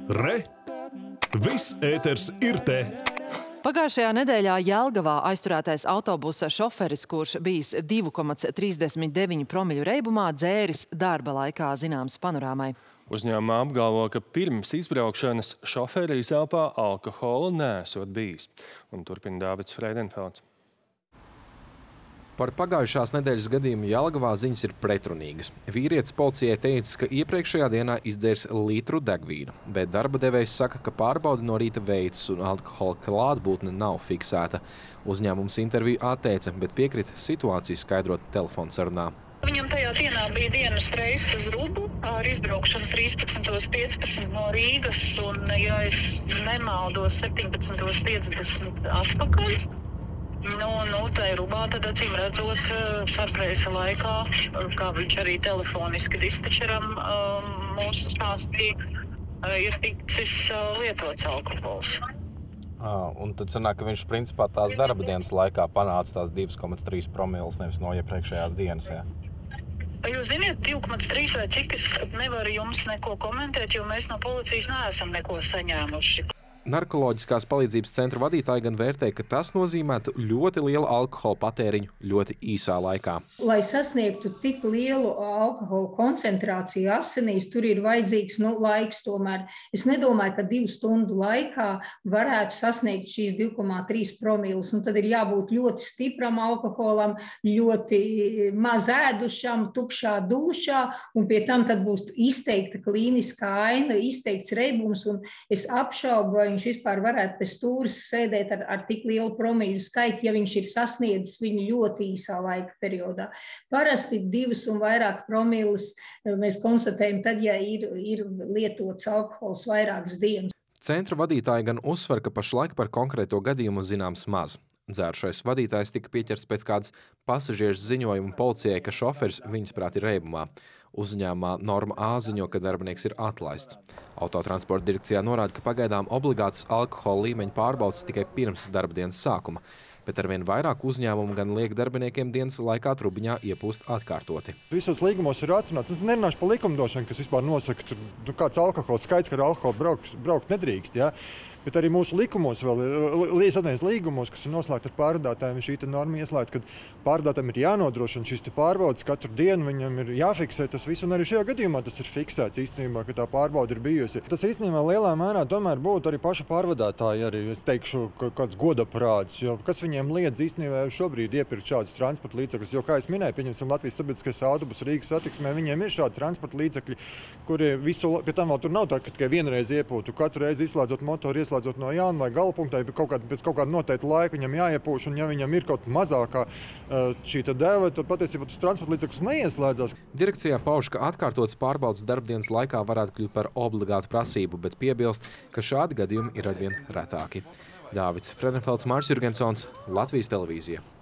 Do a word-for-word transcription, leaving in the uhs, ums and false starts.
Re! Viss ēters ir te! Pagājušajā nedēļā Jelgavā aizturētais autobusa šoferis, kurš bijis divi komats trīsdesmit deviņi promļu reibumā, dzēris darba laikā, zināms Panorāmai. Uzņēmumā apgalvo, ka pirms izbraukšanas šoferi izelpā alkoholu neesot bijis. Un turpina Dāvids Freidenfelds. Par pagājušās nedēļas gadījumu Jelgavā ziņas ir pretrunīgas. Vīrietis policijai teicis, ka iepriekšējā dienā izdzērs litru degvīnu, bet darba devējs saka, ka pārbaudi no rīta veicis un alkohola klātbūtne nav fiksēta. Uzņēmums interviju atteica, bet piekrita situāciju skaidrot telefonsarunā. Viņam tajā dienā bija dienas reiss uz Rubu ar izbraukšanu trīspadsmit piecpadsmit no Rīgas un, ja es nemaldos, septiņpadsmit piecdesmit atpakaļ. Nu, nu, tai Rubā tad acīm redzot sarpreisa laikā, kā viņš arī telefoniski dispečeram um, mūsu stāstīja, ir ticis lietots alkohols. À, un tad sanāk, ka viņš principā tās darba dienas laikā panāca tās divi komats trīs promils, nevis no iepriekšējās dienas, jā? Jūs ziniet, divi komats trīs vai cik, es nevaru jums neko komentēt, jo mēs no policijas neesam neko saņēmuši. Narkoloģiskās palīdzības centra vadītāji gan vērtē, ka tas nozīmētu ļoti lielu alkohola patēriņu ļoti īsā laikā. Lai sasniegtu tik lielu alkohola koncentrāciju asinīs, tur ir vajadzīgs nu, laiks tomēr. Es nedomāju, ka divu stundu laikā varētu sasniegt šīs divi komats trīs promilus. Un tad ir jābūt ļoti stipram alkoholam, ļoti maz ēdušam, tukšā dušā, un pie tam tad būs izteikta klīniskā aina, izteikts reibums, un es apšaubu, vai viņš vispār varētu pēc stūras sēdēt ar, ar tik lielu promīļu skaitu, ja viņš ir sasniedzis viņu ļoti īsā laika periodā. Parasti divas un vairāk promīļus mēs konstatējam tad, ja ir, ir lietots alkohols vairākas dienas. Centra vadītāji gan uzsver, ka pašlaik par konkrēto gadījumu zināms maz. Dzērušais vadītājs tika pieķerts pēc kādas pasažieras ziņojuma policijai, ka šoferis viņasprāt ir reibumā. Uzņēmumā Norma A ziņo, ka darbinieks ir atlaists. Autotransporta direkcijā norāda, ka pagaidām obligātas alkohola līmeņa pārbaudas tikai pirms darba dienas sākuma, bet arvien vairāk uzņēmumu gan liek darbiniekiem dienas laikā trubiņā iepūst atkārtoti. Visos līgumos ir atrunāts, es nerunāšu par likumdošanu, kas vispār nosaka, tur, tur kāds alkohols skaits, ka ar alkoholu braukt, braukt nedrīkst, ja? Bet arī mūsu likumos vēl ir sadarbības līgumos, kas ir noslēgti ar pārvadātājiem, šī norma ieslēgta, ka pārvadātājiem ir jānodrošina šīs pārbaudes katru dienu, viņam ir jāfiksē tas viss, un arī šajā gadījumā tas ir fiksēts īstenībā, ka tā pārbaude ir bijusi. Tas īstenībā lielā mērā tomēr būtu arī paša pārvadātāji, arī es teikšu, kāds godaparāds, jo kas viņiem liedz īstenībā šobrīd iepirkt šādus transporta līdzekļus, jo, kā es minēju, pieņemsim Latvijas sabiedriskais autobus Rīgas satiksmē, viņiem ir šādi transporta līdzekļi, kuri visu, pie tam vēl tur nav tā, ka tikai vienreiz iepūtu, katru reizi izslēdzot motoru, ieslēdzot no jauna vai gala punktā, kaut kādā, pēc kaut kāda noteikta laika viņam jāiepūš, un ja viņam ir kaut mazākā šī deva, tad patiesībā tas transporta līdzeklis neieslēdzās. Direkcijā pauž, ka atkārtotas pārbaudas darbdienas laikā varētu kļūt par obligātu prasību, bet piebilst, ka šādi gadījumi ir arvien retāki. Dāvids Freidenfelds, Mārs Jurgensons, Latvijas televīzija.